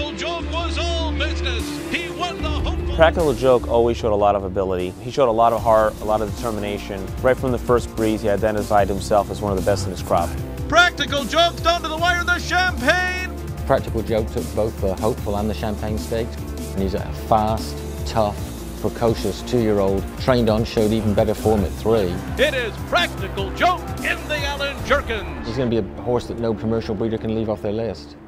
Practical Joke was all business. He won the hopeful. Practical Joke always showed a lot of ability. He showed a lot of heart, a lot of determination. Right from the first breeze, he identified himself as one of the best in his crop. Practical Joke down to the wire, the Champagne. Practical Joke took both the Hopeful and the Champagne stakes, and he's a fast, tough, precocious 2-year-old, trained on, showed even better form at 3. It is Practical Joke in the Allen Jerkins. He's going to be a horse that no commercial breeder can leave off their list.